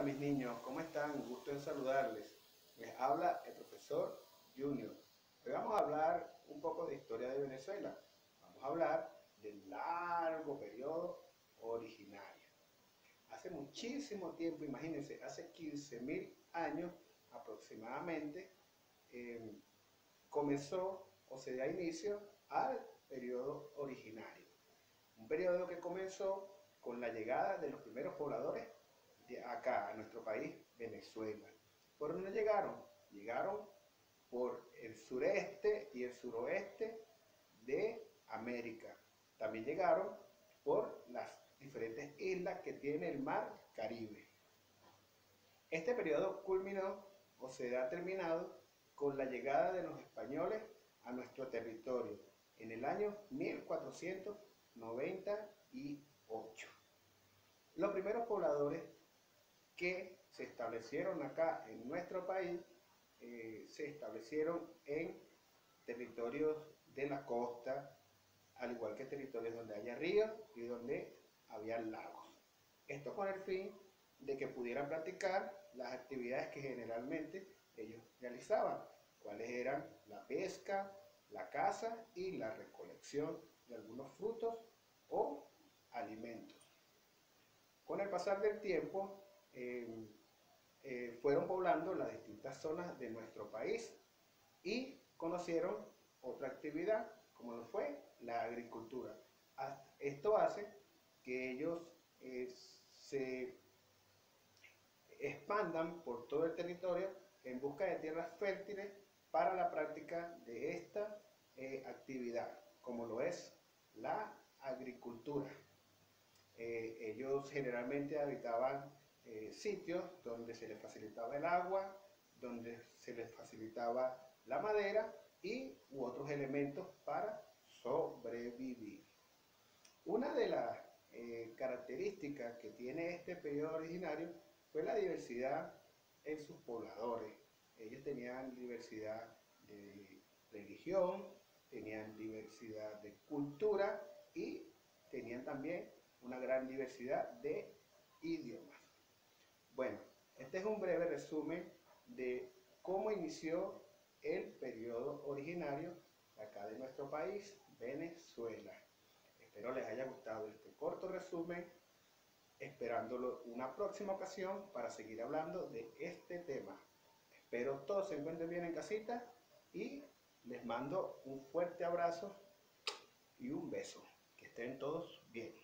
mis niños, ¿cómo están? Gusto en saludarles. Les habla el profesor Junior. Hoy vamos a hablar un poco de historia de Venezuela. Vamos a hablar del largo periodo originario. Hace muchísimo tiempo, imagínense, hace 15.000 años aproximadamente, comenzó o se da inicio al periodo originario. Un periodo que comenzó con la llegada de los primeros pobladores de acá, a nuestro país, Venezuela. ¿Por dónde llegaron? Llegaron por el sureste y el suroeste de América. También llegaron por las diferentes islas que tiene el mar Caribe. Este periodo culminó o se ha terminado con la llegada de los españoles a nuestro territorio en el año 1498. Los primeros pobladores que se establecieron acá en nuestro país se establecieron en territorios de la costa, al igual que territorios donde haya ríos y donde había lagos. Esto con el fin de que pudieran practicar las actividades que generalmente ellos realizaban, cuáles eran la pesca, la caza y la recolección de algunos frutos o alimentos. Con el pasar del tiempo, fueron poblando las distintas zonas de nuestro país y conocieron otra actividad, como lo fue la agricultura. Esto hace que ellos se expandan por todo el territorio en busca de tierras fértiles para la práctica de esta actividad, como lo es la agricultura. Ellos generalmente habitaban sitios donde se les facilitaba el agua, donde se les facilitaba la madera u otros elementos para sobrevivir. Una de las características que tiene este periodo originario fue la diversidad en sus pobladores. Ellos tenían diversidad de religión, tenían diversidad de cultura y tenían también una gran diversidad de idiomas. Bueno, este es un breve resumen de cómo inició el periodo originario acá de nuestro país, Venezuela. Espero les haya gustado este corto resumen, esperándolo una próxima ocasión para seguir hablando de este tema. Espero todos se encuentren bien en casita y les mando un fuerte abrazo y un beso. Que estén todos bien.